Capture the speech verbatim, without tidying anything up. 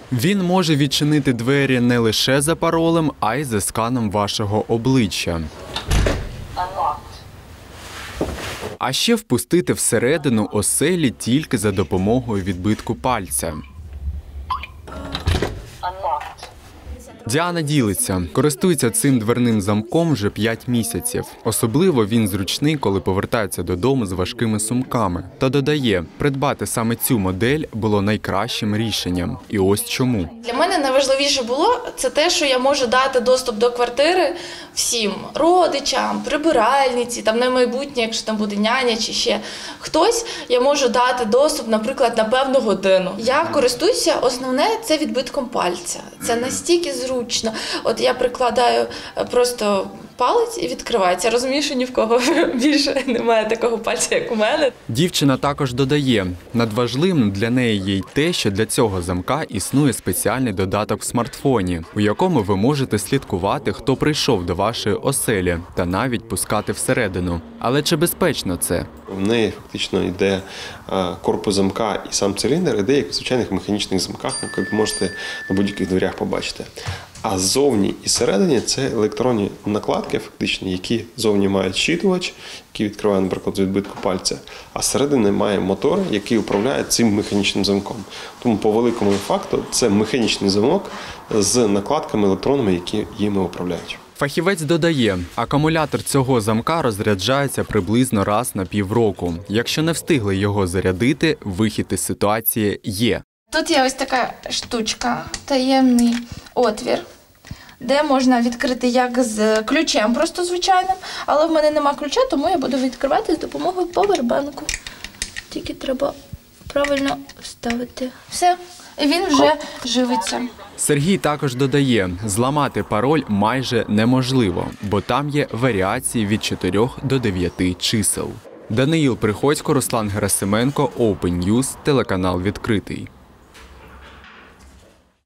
Він може відчинити двері не лише за паролем, а й за сканом вашого обличчя. А ще впустити всередину оселі тільки за допомогою відбитку пальця. Діана ділиться. Користується цим дверним замком вже п'ять місяців. Особливо він зручний, коли повертається додому з важкими сумками. Та додає, придбати саме цю модель було найкращим рішенням. І ось чому. Для мене найважливіше було це те, що я можу дати доступ до квартири всім родичам, прибиральниці, там на майбутнє, якщо там буде няня чи ще хтось, я можу дати доступ, наприклад, на певну годину. Я користуюся, основне, це відбитком пальця. Це настільки зручно. От я прикладаю просто палець і відкривається. Я розумію, що ні в кого більше немає такого пальця, як у мене. Дівчина також додає, надважливим для неї є й те, що для цього замка існує спеціальний додаток в смартфоні, у якому ви можете слідкувати, хто прийшов до вашої оселі, та навіть пускати всередину. Але чи безпечно це? В неї фактично йде корпус замка і сам циліндр, іде як в звичайних механічних замках, як ви можете на будь-яких дверях побачити. А ззовні і всередині це електронні накладки, фактично, які ззовні мають щитувач, який відкриває, наприклад, з відбитку пальця, а зсередини має мотор, який управляє цим механічним замком. Тому по великому факту це механічний замок з накладками електронними, які їми управляють. Фахівець додає, акумулятор цього замка розряджається приблизно раз на півроку. Якщо не встигли його зарядити, вихід із ситуації є. Тут є ось така штучка, таємний отвір, де можна відкрити як з ключем, просто звичайним, але в мене нема ключа, тому я буду відкривати з допомогою повербанку. Тільки треба правильно вставити. Все, і він вже живиться. Сергій також додає, зламати пароль майже неможливо, бо там є варіації від чотирьох до дев'яти чисел. Даниїл Приходько, Руслан Герасименко, Open News, телеканал «Відкритий».